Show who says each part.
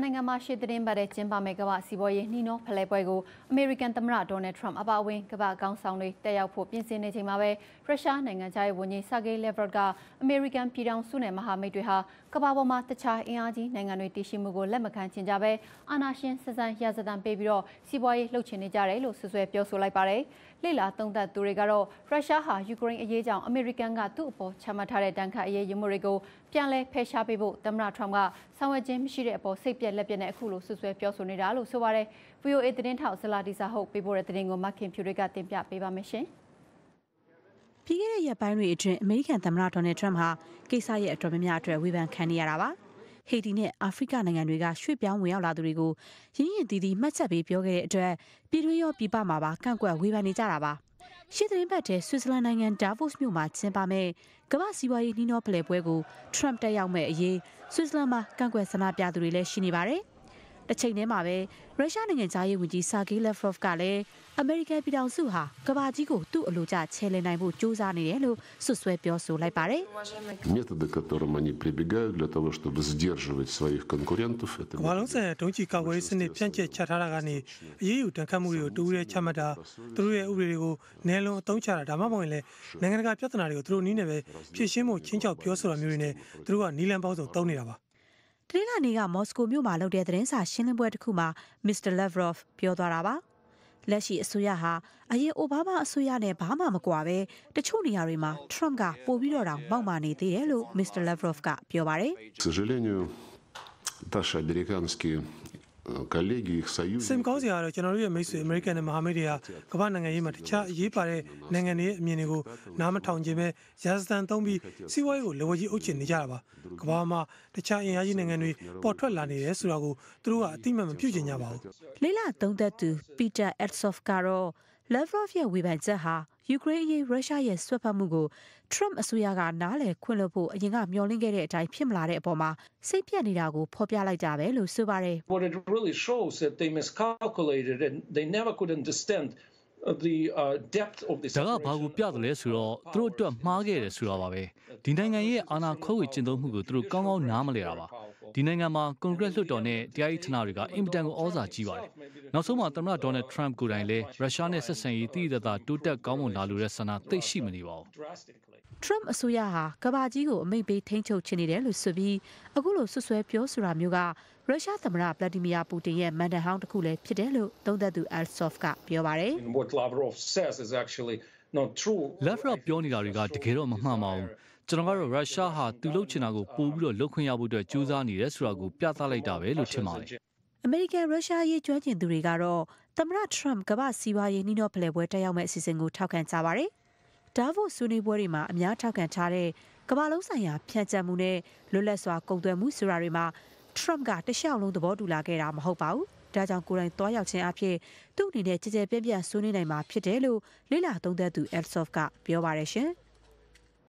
Speaker 1: နိုင်ငံမှာရှေ့သတင်းပတ်တဲ့ကျင်းပမဲ့ကမ္ဘာစီးပွားရေးနှီးနှောဖလှယ်ပွဲကိုအမေရိကန်သမ္မတဒေါ်နယ်ထရမ့်အပါအဝင်ကမ္ဘာခေါင်းဆောင်တွေတက်ရောက်ဖို့ပြင်ဆင်နေချိန်မှာပဲရုရှားနိုင်ငံခြားရေးဝန်ကြီးဆာဂေးလက်ဗရော့ကအမေရိကန်ပြည်ထောင်စုနဲ့မဟာမိတ်တွေဟာကမ္ဘာပေါ်မှာတခြားအင်အားကြီးနိုင်ငံတွေတည်ရှိမှုကိုလက်မခံချင်ကြပဲအာဏာရှင်စစံရစတံပေးပြီးတော့စီးပွားရေးလှုပ်ချင်နေကြတယ်လို့ဆွဆွဲပြောဆိုလိုက်ပါတယ်။လေလာသုံးသပ်သူတွေကတော့ရုရှားဟာယူကရိန်းအရေးကြောင့်အမေရိကန်ကသူ့အပေါ်ချမှတ်ထားတဲ့တန်ခတ်အရေးယူမှုတွေကိုပြန်လည်ဖယ်ရှားပေးဖို့သမ္မတထရမ့်ကဆောင်ရွက်ခြင်းမရှိတဲ့အပေါ်စိတ်ပြက်လက်ပြက်နဲ့အခုလိုဆွဆွဲပြောဆိုနေတာလို့ဆိုပါတယ်။ VOA သတင်းထောက်ဇလာဒီစာဟုတ်ပေးပို့တဲ့သတင်းကိုမခင်ဖြူတွေကတင်ပြပေးပါမယ်ရှင်
Speaker 2: ။ပြီးခဲ့တဲ့ရက်ပိုင်းတွေအတွင်းအမေရိကန်သမ္မတဒေါ်နယ်ထရမ့်ဟာကိစ္စရဲ့အတော်များများအတွက်ဝေဖန်ခံနေရတာပါ။ဟေတီနဲ့အာဖရိကနိုင်ငံတွေကရွှေ့ပြောင်းဝင်ရောက်လာသူတွေကိုရင်းရင်တီးတီးမှတ်ချက်ပေးပြောခဲ့တဲ့အတွက်ပြည်တွင်းရောပြည်ပမှာပါကန့်ကွက်ဝေဖန်နေကြတာပါ။ရှေ့သတင်းပတ်ထဲဆွစ်ဇာလန်နိုင်ငံဒါဗို့စ်မြို့မှာကျင်းပမဲ့ကမ္ဘာစီးပွားရေးနှီးနှောဖလှယ်ပွဲကိုထရမ့်တက်ရောက်မဲ့အရေးဆွစ်ဇာလန်မှာကန့်ကွက်ဆန္ဒပြသူတွေလည်းရှိနေပါတယ်။တစ်ချိန်တည်းမှာပဲရုရှားနိုင်ငံသားရေးဝန်ကြီးဆာဂေးလက်ဗရော့ကလည်းအမေရိကန်ပြည်ထောင်စုဟာကမ္ဘာကြီးကိုသူ့အလိုကျချဲလှယ်နိုင်ဖို့ကြိုးစားနေတယ်လို့ဆွဆွဲပြောဆိုလိုက်ပါတယ်။
Speaker 3: методы, к которым они прибегают для того, чтобы сдерживать своих конкурентов, это
Speaker 4: ဘာလုံးဆိုင်ရာဒုံးကျည်ကာကွယ်ရေးစနစ်ဖြန့်ကျက်ချထားတာကနေအရေးယူတန်ခတ်မှုတွေကိုတူရဲချမှတ်တာသူတို့ရဲ့ဥပဒေတွေကိုနယ်လွန်အသုံးချတာဒါမှမဟုတ်ရင်လည်းနိုင်ငံတကာပြဿနာတွေကိုသူတို့နည်းနဲ့ပဲဖြေရှင်းဖို့ချင်းချောက်ပြောဆိုတာမျိုးတွေနဲ့သူတို့ကနီလန်ပေါင်းစုံသုံးနေတာပါ
Speaker 2: တနင်္လာနေ့ကမော်စကိုမြို့မှာလုပ်တဲ့သတင်းစာရှင်းလင်းပွဲတစ်ခုမှာမစ္စတာလက်ဗရော့ပြောသွားတာပါလက်ရှိအစိုးရဟာအရင်အိုဘားမားအစိုးရနဲ့ဘာမှမကွာပဲတချို့နေရာတွေမှာထရမ့်ကပိုပြီးတော့တောင်မောက်မာနေသေးတယ်လို့မစ္စတာလက်ဗရော့ကပြောပါတယ်
Speaker 3: К сожалению, наши американские коллеги, их
Speaker 4: စင်ကောင်းစရာကတော့ကျွန်တော်တို့ရဲ့မိတ်ဆွေအမေရိကန်နဲ့မဟာမိတ်တွေကကမ္ဘာနိုင်ငံရေးမှာတခြားအရေးပါတဲ့နိုင်ငံတွေရဲ့အမြင်တွေကိုနားမထောင်ခြင်းပဲရာဇသံသုံးပြီးစီးပွားရေးကိုလက်ဝဲကြီးအုပ်ချင်နေကြတာပါကမ္ဘာမှာတခြားအင်အားကြီးနိုင်ငံတွေပေါ်ထွက်လာနေတယ်ဆိုတာကိုသူတို့ကအတိမတ်မပြုချင်ကြပါဘူး
Speaker 2: လေးလာသုံးသက်သူပီတာအက်ဆော့ဖ်ကတော့လက်ဗရော့ရဲ့ဝေဖန်ချက်ဟာယူကရိန်းအရေးရုရှားရဲ့ဆွတ်ဖက်မှုကိုထရမ့်အစိုးရကနားလည်ခွင့်လွှတ်ဖို့အရင်ကမျှော်လင့်ခဲ့တဲ့အတိုင်းဖြစ်မလာတဲ့အပေါ်မှာစိတ်ပြက်နေတာကိုဖော်ပြလိုက်ကြပဲလို့ဆိုပါတယ်
Speaker 5: What it really shows that they miscalculated and they never could understand the depth of this
Speaker 6: ဒါကဘာကိုပြတယ်လဲဆိုတော့သူတို့အတွက်မှားခဲ့တယ်ဆိုတာပါပဲဒီနိုင်ငံရဲ့အာဏာခွဲဝေကျင့်သုံးမှုကိုသူတို့ကောင်းကောင်းနားမလည်တာပါဒီနိုင်ငံမှာကွန်ဂရက်လွှတ်တော်နဲ့တရားရေးဌာနတွေကအင်မတန်ကိုဩဇာကြီးပါတယ်နောက်ဆုံးမှာသမ္မတဒေါ်နယ်ထရမ့်ကိုယ်တိုင်လည်းရုရှားနဲ့ဆက်ဆံရေးတည်တည်တာတိုးတက်ကောင်းမွန်လာလို့တဲ့ဆန္ဒသိရှိမနေပါဘူး
Speaker 2: ထရမ့်အစိုးရဟာကမ္ဘာကြီးကိုအမိန့်ပေးထိန်းချုပ်ချင်နေတယ်လို့ဆိုပြီးအခုလိုဆွဆွဲပြောဆိုတာမျိုးကရုရှားသမ္မတဗလာဒီမီယာပူတင်ရဲ့မန်ဒန်ဟောင်းတစ်ခုလည်းဖြစ်တယ်လို့သုံးသပ်သူအယ်ဆော့ဖ်ကပြောပါတယ်
Speaker 5: What Lavrov says is actually not true.
Speaker 6: Lavrov ပြောနေတာတွေကတကယ်တော့မမှန်ပါဘူးကျွန်တော်ကတော့ရုရှားဟာသူလုပ်ချင်တာကိုပို့ပြီးတော့လုပ်ခွင့်ရဖို့အတွက်ကြိုးစားနေတယ်ဆိုတာကိုပြသလိုက်တာပဲလို့ထင်ပါတယ်
Speaker 2: အမေရိကန်ရုရှားရေးကျွမ်းကျင်သူတွေကတော့သမ္မတထရမ့်ကမ္ဘာစီးပွားရေးနှီးနှောဖလှယ်ပွဲတက်ရောက်မဲ့အစီအစဉ်ကိုထောက်ခံကြပါတယ်ဒါဗို့ဆွေးနွေးပွဲတွေမှာအများထောက်ခံထားတဲ့ကမ္ဘာလုံးဆိုင်ရာဖြန့်ကျက်မှုနဲ့လွတ်လပ်စွာကုန်သွယ်မှုဆိုတာတွေမှာထရမ့်ကတခြားလုံးသဘောတူလာခဲ့တာမဟုတ်ပါဘူးဒါကြောင့်ကိုယ်တိုင်သွားရောက်ခြင်းအဖြစ်သူ့အနေနဲ့ကြည်ကြဲပြန့်ပြန့်ဆွေးနွေးနိုင်မှာဖြစ်တယ်လို့လေ့လာသုံးသပ်သူအယ်ဆော့ဖ်ကပြောပါတယ်ရှင်